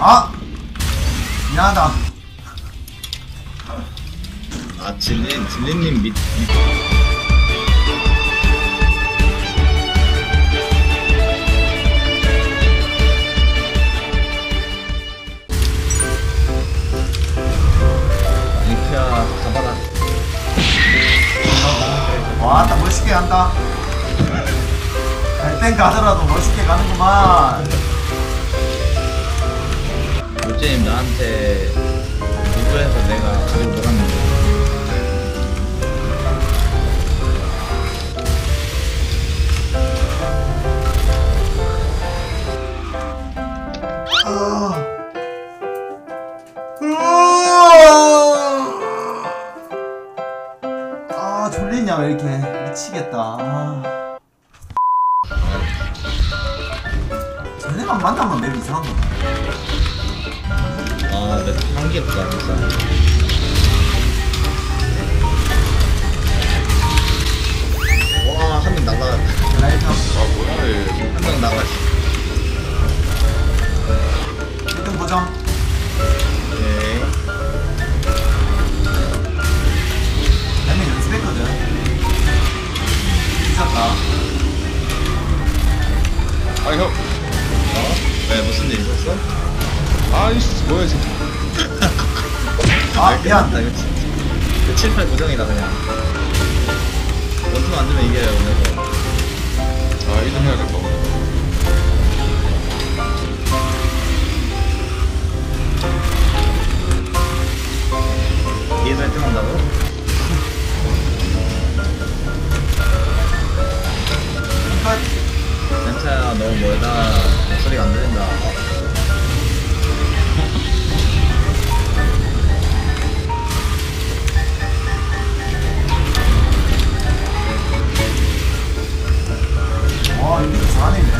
아! 미안하다. 아 진리님 밑 링크야 가봐라. 와, 딱 멋있게 간다. 갈 땐 가더라도 멋있게 가는구만. 요즘 나한테 누구해서 내가 가지고 놀았는데. 아, 졸리냐 왜 이렇게. 미치겠다. 쟤네만 만나면 맵 이상한 거다. 아, 내 한계였다 진짜. 와, 한 명 날라갔다. 라이트 아 뭐야 얘. 한 명 나갔어. 1등 보정. 네. 나는 연습했거든. 미쳤다. 아 형. 어? 왜 무슨 일 있었어? 아이씨 뭐야 지금. 아, 미안. 나 이거 그 7, 8 고정이다 그냥. 원투 안 되면 이겨요 오늘도. 아 1등 해야겠다. 뒤에서 1등 한다고? 끝. 멘트야 너무 멀다. 목소리가 안 들린다. 와, 이거 잘하네.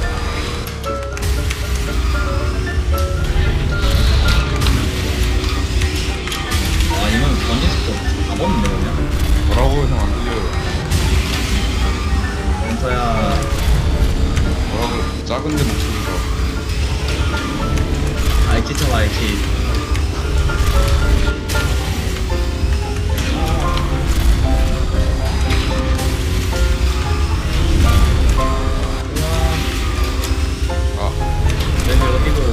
아 이건 전리스도 다 먹는데 그냥? 뭐라고 형 안 들려요. 멘트야 뭐라고 작은데 목소리가. IT 쳐봐 IT. 아 멘트 어디고.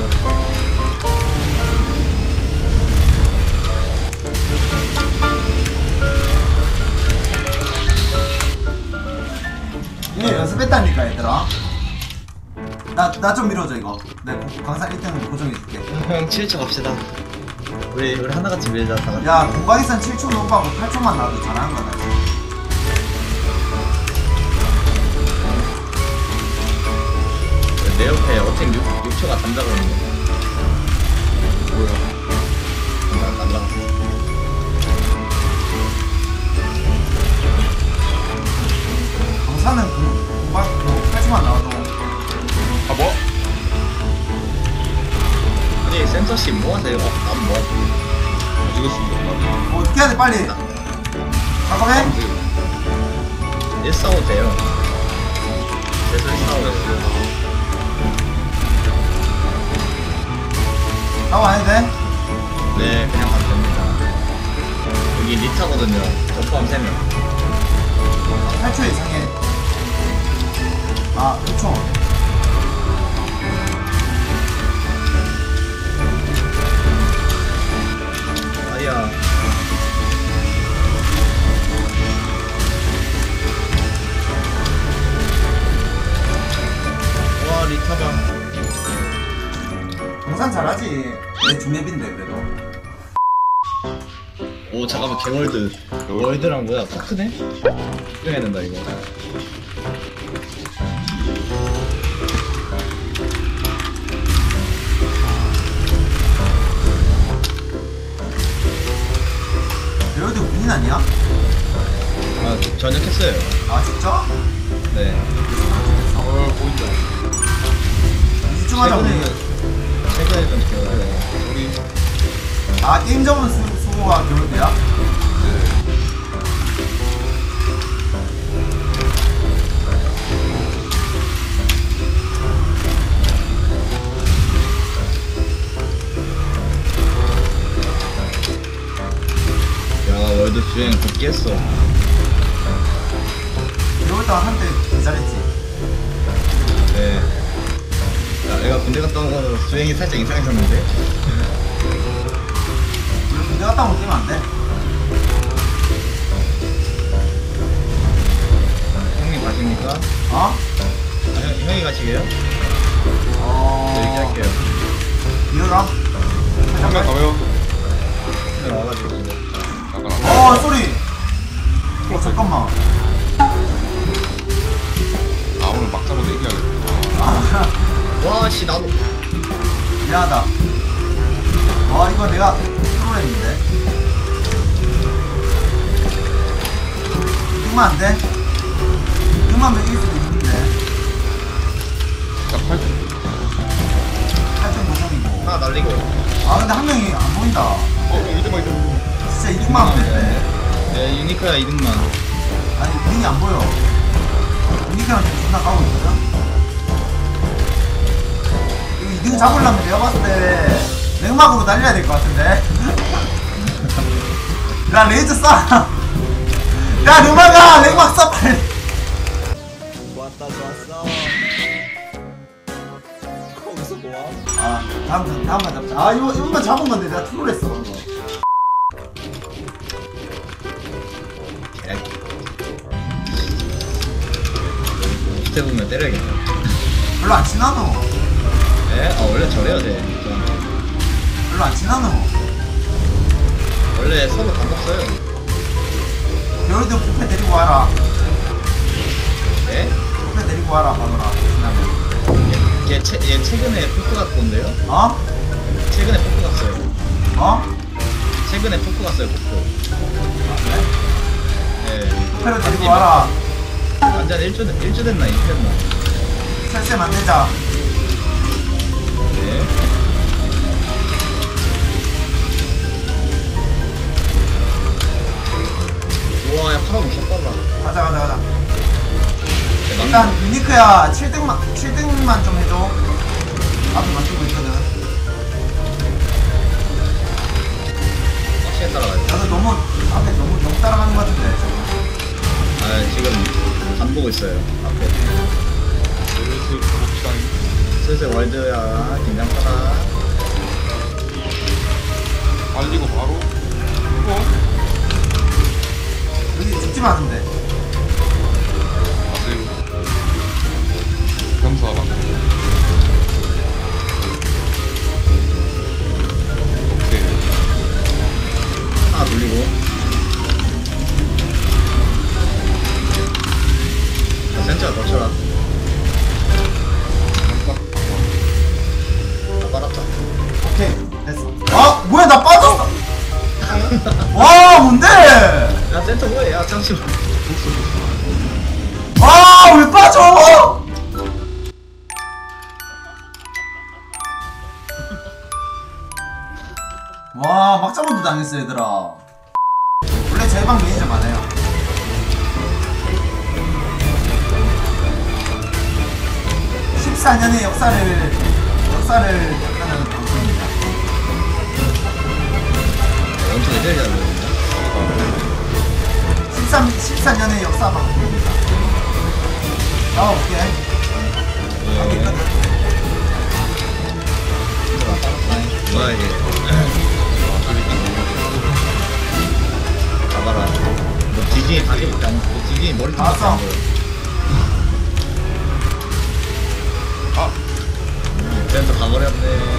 이게 연습했다니까 얘들아. 나 좀 밀어줘 이거. 내 강사 1등 고정해줄게. 형 7초 갑시다. 우리 하나같이 밀자 다 같이. 야, 공방에선 7초 넘어가고 8초만 나와도 잘하는 거다. 내 옆에 어택 6초가 담자고 있는데. 뭐야. 날라갔어. 강사는 공방 8초만 나와도. 아 뭐? 아니 센서씨 뭐하세요? 안 뭐하세요? 아 죽었습니다. 뭐 어떻게 해야 돼 빨리. 잠깐만. 안 돼요. 145 돼요. 그래서 145 됐어요. 나와 안 해도 돼? 네 그냥 가면 됩니다. 여기 리타거든요. 저 포함 3명. 8초 이상해. 아, 6초. 아야. 와 리타방. 강산 잘하지. 내 중맵인데 그래도. 오 잠깐만 개월드. 월드랑 뭐야 파크네? 해야 된다 이거. 그래도 군인 아니야? 아 전역했어요. 아 진짜? 네. 아 보인다. 이쯤 하자 우리. 최근에 좀 기억나요. 우리 아, 게임 전문 수고가 교육이야? 네. 깼어. 이러고 있다가 한대 기다렸지. 네. 야, 내가 군대 갔다 온 거는 수행이 살짝 이상했었는데. 우리 군대 갔다 오면 뛰면 안 돼. 형님 가십니까? 어? 아, 형이 가시게요? 네, 얘기할게요. 이러라. 한명 더요. 형 와가지고 지금. 잠깐. 소리. 잠깐만. 아 오늘 막자로 얘기하겠다. 와, 씨, 나도. 미안하다. 이거 내가 프로그램인데. 이거만 안 돼? 이거만 먹일 수도 있는데. 자 8점. 8점 고정이고. 하나 날리고. 근데 한 명이 안 보인다. 이등만 이등. 진짜 2등만 하면 되네. 네, 유니크야 2등만. 아니, 2등이 안 보여. 유니크랑 지금 존나 가고 있거든? 이거 2등 잡으려면 내가 봤을 때 냉막으로 달려야 될 것 같은데? 야, 레이저 쏴! 야, 누나가 냉막 쏴, 빨리! 좋았어. 거기서 뭐야? 다음만 잡자. 이번만 잡은 건데 내가 트롤했어, 방금. 밑에 보면 때려야겠다. 별로 안 친하노. 네? 원래 저래야 돼. 별로 안 친하노. 원래 서로 반갑어요. 겨울도 부패 데리고 와라. 네? 부패 데리고 와라, 바로라. 친하면. 얘 최근에 포크 갔던데요? 어? 최근에 포크 갔어요. 어? 최근에 포크 갔어요, 포크. 네. 부패를 데리고 와라. 완전 1주 됐나, 2주 됐나. 설세 만들자. 네. 우와, 야, 파라 무섭 빨라. 가자. 네, 일단, 유니크야, 7등만 좀 해줘. 앞에 맞추고 있거든. 확실히 따라가요. 나도 앞에 너무 따라가는 것 같은데, 지금. 아, 지금 안 보고 있어요. 앞에. 슬슬 봅시다. 슬슬 월드야, 긴장 타라. 빨리고 바로. 여기 죽지만 않으면 돼. 아세요. 경사가. 오케이. 하나 돌리고. 자, 센터가 더 쳐라. 나 빨았다. 오케이, 됐어. 뭐야, 나 빠졌어! 와, 뭔데? 야, 센터 뭐해? 야, 잠시만. 왜 빠져? 와, 막자본도 당했어, 얘들아. 원래 제 방 매니저 많아요. 14년의 역사를 하는 방송입니다. 엄청 애들이 잘 보인다. 14년의 역사 방송입니다. 나와볼게. 네. 뭐야, 이게. 가봐라. 너 디즈니 다시 볼까? 너 디즈니 머리 좀 알았어. 안 보여. 센터 가버렸네.